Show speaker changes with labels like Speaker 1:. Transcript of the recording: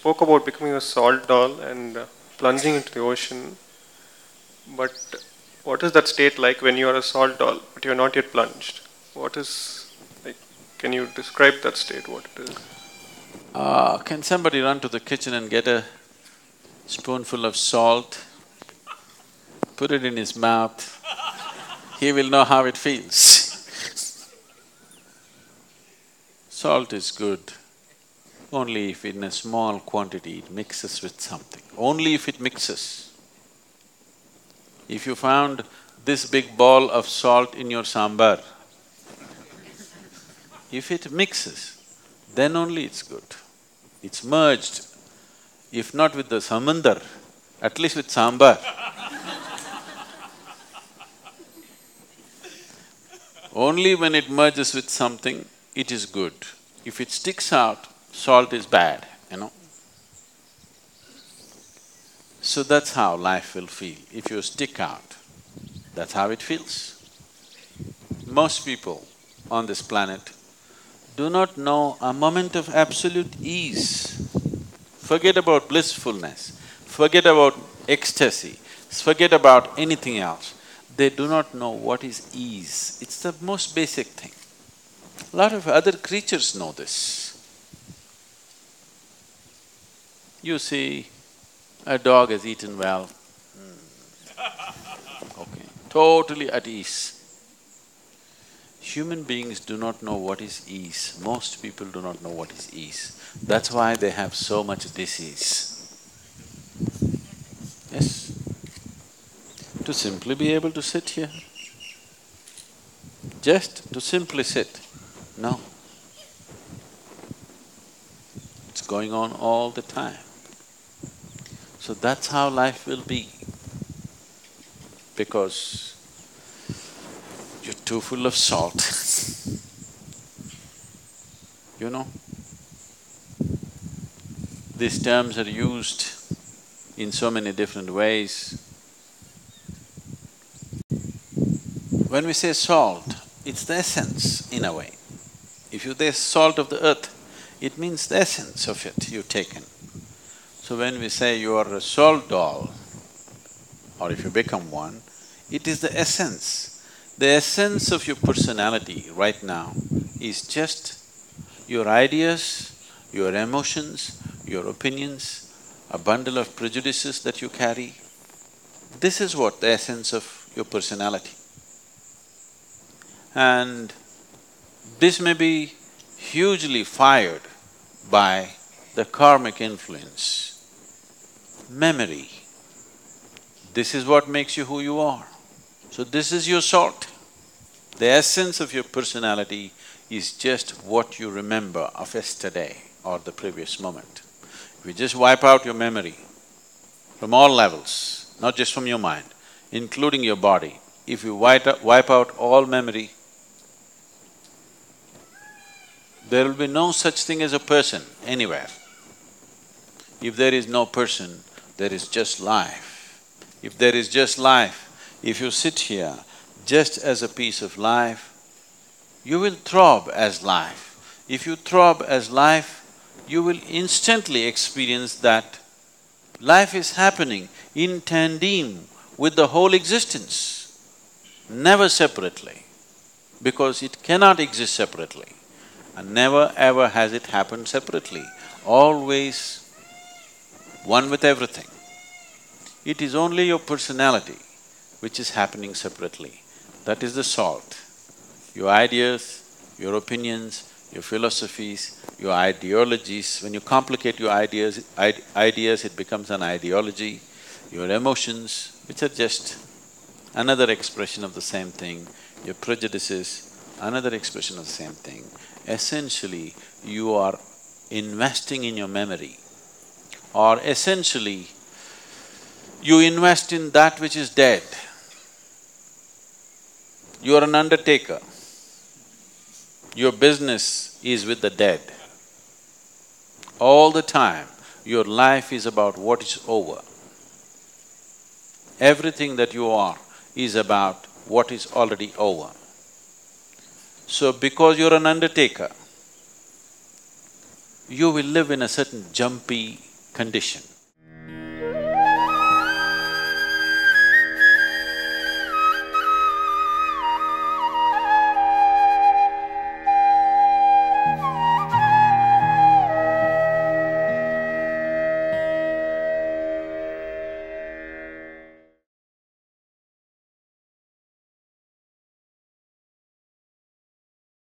Speaker 1: spoke about becoming a salt doll and plunging into the ocean. But what is that state like when you are a salt doll, but you're not yet plunged? What is like? Can you describe that state? What it is?
Speaker 2: Can somebody run to the kitchen and get a spoonful of salt, put it in his mouth? He will know how it feels. Salt is good only if in a small quantity it mixes with something, only if it mixes. If you found this big ball of salt in your sambar, if it mixes, then only it's good. It's merged, if not with the samandar, at least with sambar. Only when it merges with something, it is good. If it sticks out, salt is bad, you know. So that's how life will feel. If you stick out, that's how it feels. Most people on this planet do not know a moment of absolute ease. Forget about blissfulness, forget about ecstasy, forget about anything else. They do not know what is ease. It's the most basic thing. A lot of other creatures know this. You see, a dog has eaten well, okay, totally at ease. Human beings do not know what is ease. Most people do not know what is ease. That's why they have so much disease. Yes. To simply be able to sit here, just to simply sit, no. It's going on all the time. So that's how life will be, because you're too full of salt. You know, these terms are used in so many different ways. When we say salt, it's the essence in a way. If you say salt of the earth, it means the essence of it you've taken. So when we say you are a salt doll, or if you become one, it is the essence. The essence of your personality right now is just your ideas, your emotions, your opinions, a bundle of prejudices that you carry. This is what the essence of your personality. And this may be hugely fired by the karmic influence. Memory, this is what makes you who you are. So this is your salt. The essence of your personality is just what you remember of yesterday or the previous moment. If you just wipe out your memory from all levels, not just from your mind, including your body, if you wipe out all memory, there will be no such thing as a person anywhere. If there is no person, there is just life. If there is just life, if you sit here just as a piece of life, you will throb as life. If you throb as life, you will instantly experience that life is happening in tandem with the whole existence, never separately, because it cannot exist separately. And never ever has it happened separately, always one with everything. It is only your personality which is happening separately. That is the salt. Your ideas, your opinions, your philosophies, your ideologies, when you complicate your ideas, it becomes an ideology. Your emotions, which are just another expression of the same thing, your prejudices, another expression of the same thing. Essentially, you are investing in your memory, or essentially, you invest in that which is dead. You are an undertaker. Your business is with the dead. All the time, your life is about what is over. Everything that you are is about what is already over. So because you're an undertaker, you will live in a certain jumpy condition.